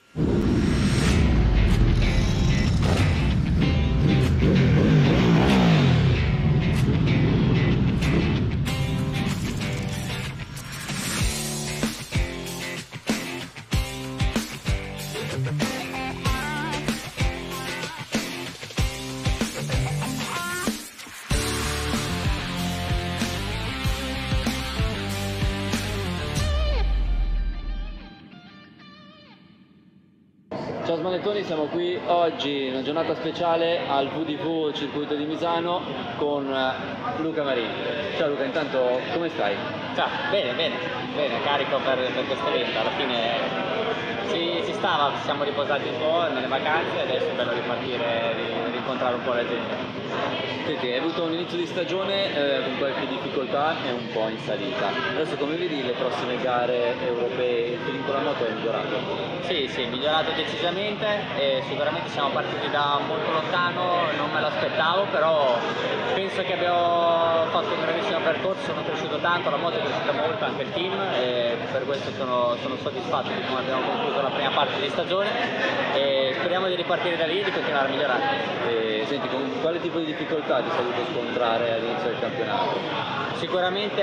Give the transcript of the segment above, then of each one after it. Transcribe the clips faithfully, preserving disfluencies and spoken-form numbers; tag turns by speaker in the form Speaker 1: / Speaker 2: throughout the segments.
Speaker 1: Ciao Smanettoni, siamo qui oggi in una giornata speciale al V D V Circuito di Misano con Luca Marini. Ciao Luca, intanto come stai?
Speaker 2: Ciao, bene, bene, bene, carico per, per questo evento. Alla fine si, si stava, ci siamo riposati un po' nelle vacanze e adesso è bello ripartire, ri, rincontrare un po' la gente.
Speaker 1: Senti, hai avuto un inizio di stagione eh, con qualche difficoltà e un po' in salita. Adesso come vedi le prossime gare europee, il feeling con la moto è migliorato?
Speaker 2: Sì, sì, migliorato decisamente e sicuramente siamo partiti da molto lontano, non me l'aspettavo, però penso che abbiamo fatto un grandissimo percorso, sono cresciuto tanto, la moto è cresciuta molto, anche il team, e per questo sono, sono soddisfatto di come abbiamo concluso la prima parte di stagione e speriamo di ripartire da lì e di continuare a migliorare.
Speaker 1: E, senti, con quale tipo di difficoltà ti sei dovuto scontrare all'inizio del campionato?
Speaker 2: Sicuramente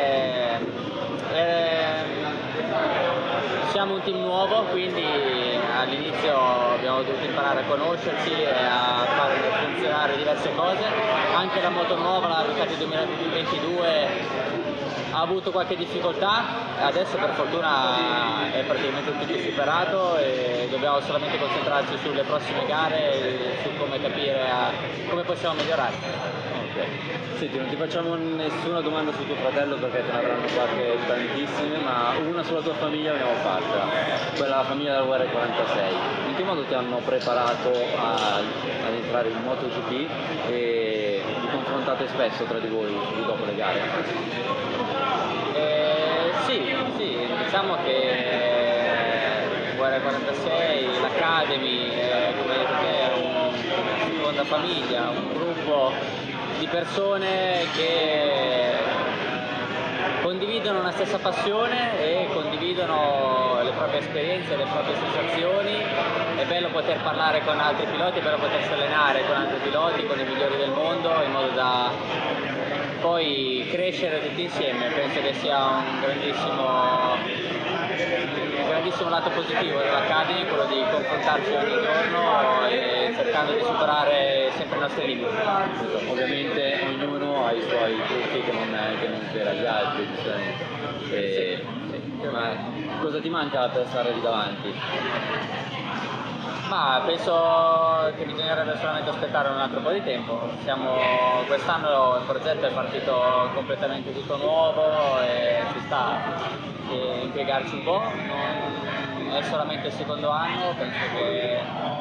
Speaker 2: eh, siamo un team nuovo, quindi all'inizio abbiamo dovuto imparare a conoscerci e a fare funzionare diverse cose. Anche la moto nuova, la Ducati duemilaventidue, ha avuto qualche difficoltà, adesso per fortuna è praticamente tutto superato e dobbiamo solamente concentrarci sulle prossime gare e su come capire a, come possiamo migliorare.
Speaker 1: Okay. Senti, non ti facciamo nessuna domanda su tuo fratello perché te ne avranno fatte tantissime, ma una sulla tua famiglia l'abbiamo fatta, quella la famiglia della U R quarantasei. In che modo ti hanno preparato a, ad entrare in MotoGP e vi confrontate spesso tra di voi dopo le gare?
Speaker 2: Eh, sì, sì, diciamo che U R quarantasei, l'Academy, eh, come hai detto te, è una seconda famiglia, un gruppo di persone che condividono una stessa passione e condividono le proprie esperienze, le proprie sensazioni. È bello poter parlare con altri piloti, è bello potersi allenare con altri piloti, con i migliori del mondo, in modo da poi crescere tutti insieme. Penso che sia un grandissimo, un grandissimo lato positivo dell'Academy, quello di confrontarci ogni giorno e cercando di superare sempre i nostri limiti.
Speaker 1: Ovviamente ognuno ha i suoi trucchi che non, che non per agli altri, giustamente. E, sì. Ma cosa ti manca per stare lì davanti?
Speaker 2: Ma penso che bisognerebbe solamente aspettare un altro po' di tempo. Siamo, quest'anno il progetto è partito completamente tutto nuovo e ci sta e impiegarci un po', non è solamente il secondo anno, penso che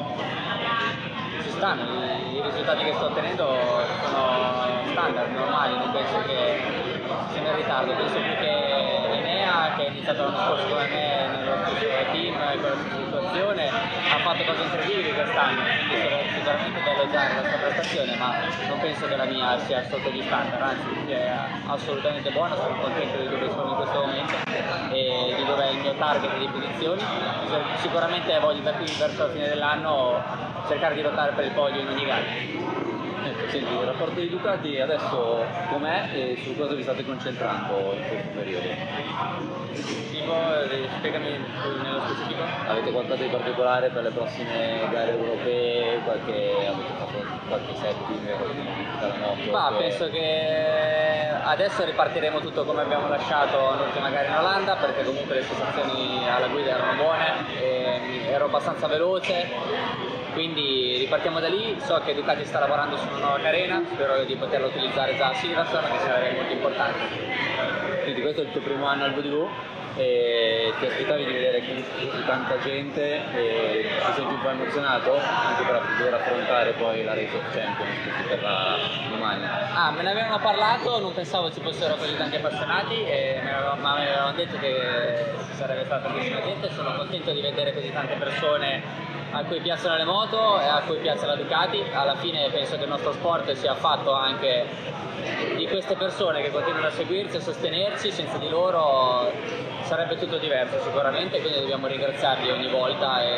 Speaker 2: ci stanno, i, i risultati che sto ottenendo sono standard, normali, non penso che sia in ritardo, penso più che Enea, che è iniziato l'anno scorso come me nello stesso team, con la stessa situazione, ha fatto cose incredibili quest'anno, quindi sarà sicuramente da elogiare la sua prestazione, ma non penso che la mia sia sotto gli standard, anzi è assolutamente buona, sono contento di dove sono in questo momento e di dove è il mio target di posizioni. Sicuramente voglio da qui verso la fine dell'anno cercare di lottare per il podio in ogni gara.
Speaker 1: Ecco, senti, il rapporto di Ducati adesso com'è e su cosa vi state concentrando in questo periodo?
Speaker 2: Tipo, spiegami nello specifico.
Speaker 1: Avete qualcosa di particolare per le prossime gare europee? Qualche, avete fatto qualche setting, qualche modifica alla moto?
Speaker 2: Ma
Speaker 1: che...
Speaker 2: penso che adesso ripartiremo tutto come abbiamo lasciato l'ultima gara in Olanda, perché comunque le sensazioni alla guida erano buone, e ero abbastanza veloce. Quindi ripartiamo da lì, so che Ducati sta lavorando su una nuova carena, spero di poterla utilizzare già a Silverstone, che sarebbe molto importante.
Speaker 1: Quindi questo è il tuo primo anno al V D V e ti aspettavi di vedere così tanta gente e ti senti un po' emozionato anche per dover affrontare poi la Race of Champions che si terrà domani?
Speaker 2: Ah, me ne avevano parlato, non pensavo ci fossero così tanti appassionati e mi avevano detto che ci sarebbe stata tantissima gente, sono contento di vedere così tante persone a cui piacciono le moto e a cui piace la Ducati. Alla fine penso che il nostro sport sia fatto anche di queste persone che continuano a seguirci, a sostenerci, senza di loro sarebbe tutto diverso sicuramente, quindi dobbiamo ringraziarli ogni volta e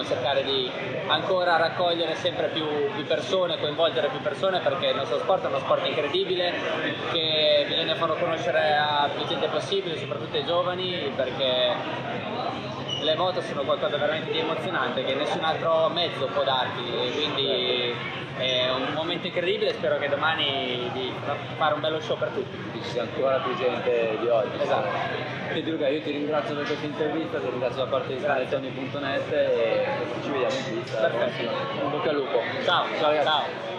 Speaker 2: cercare di ancora raccogliere sempre più, più persone, coinvolgere più persone, perché il nostro sport è uno sport incredibile che bisogna farlo conoscere a più gente possibile, soprattutto ai giovani, perché le moto sono qualcosa veramente di emozionante che nessun altro mezzo può darti, e quindi è un momento incredibile. Spero che domani di fare un bello show per tutti.
Speaker 1: Ci sia ancora più gente di oggi.
Speaker 2: Esatto.
Speaker 1: Quindi Luca, io ti ringrazio per questa intervista, ti ringrazio da parte di Scanetoni punto net e ci vediamo in pista.
Speaker 2: Perfetto.
Speaker 1: In bocca al lupo.
Speaker 2: Ciao,
Speaker 1: Ciao ragazzi.
Speaker 2: ciao.